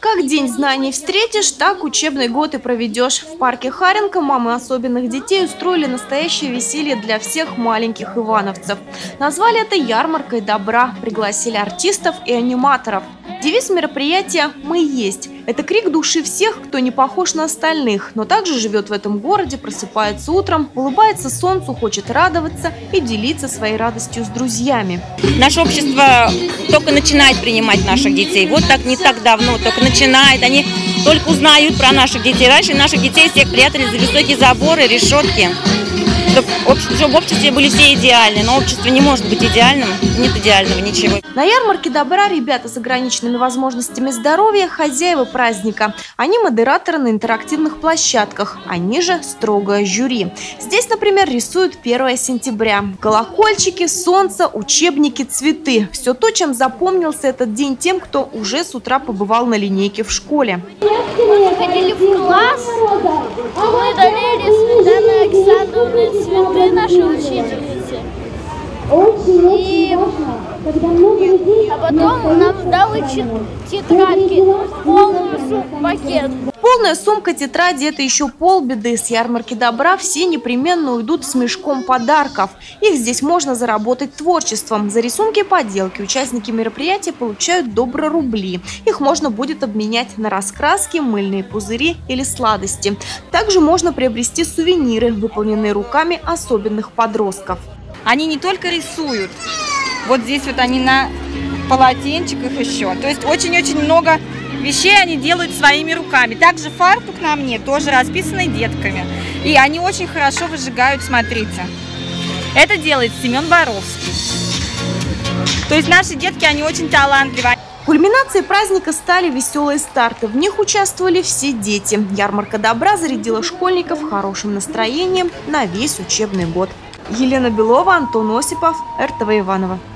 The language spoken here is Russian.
Как День знаний встретишь, так учебный год и проведешь. В парке Харенко мамы особенных детей устроили настоящее веселье для всех маленьких ивановцев. Назвали это ярмаркой добра, пригласили артистов и аниматоров. Девиз мероприятия «Мы есть». Это крик души всех, кто не похож на остальных, но также живет в этом городе, просыпается утром, улыбается солнцу, хочет радоваться и делиться своей радостью с друзьями. Наше общество только начинает принимать наших детей. Вот так не так давно, только начинает. Они только узнают про наших детей. Раньше наших детей всех прятали за высокие заборы, решетки. Чтобы в обществе были все идеальны, но общество не может быть идеальным, нет идеального ничего. На ярмарке добра ребята с ограниченными возможностями здоровья – хозяева праздника. Они модераторы на интерактивных площадках, они же строгое жюри. Здесь, например, рисуют 1 сентября. Колокольчики, солнце, учебники, цветы. Все то, чем запомнился этот день тем, кто уже с утра побывал на линейке в школе. Мы ходили в класс, мы дарили Светлане Александровне цветы нашей учительницы. А потом нам дали тетрадки, полный пакет. Полная сумка тетради – это еще полбеды. С ярмарки добра все непременно уйдут с мешком подарков. Их здесь можно заработать творчеством. За рисунки и поделки участники мероприятия получают доброрубли. Их можно будет обменять на раскраски, мыльные пузыри или сладости. Также можно приобрести сувениры, выполненные руками особенных подростков. Они не только рисуют, вот здесь вот они на полотенчиках еще. То есть очень-очень много вещей они делают своими руками. Также фартук на мне тоже расписанный детками. И они очень хорошо выжигают, смотрите. Это делает Семен Боровский. То есть наши детки, они очень талантливые. Кульминацией праздника стали веселые старты. В них участвовали все дети. Ярмарка добра зарядила школьников хорошим настроением на весь учебный год. Елена Белова, Антон Осипов, РТВ Иваново.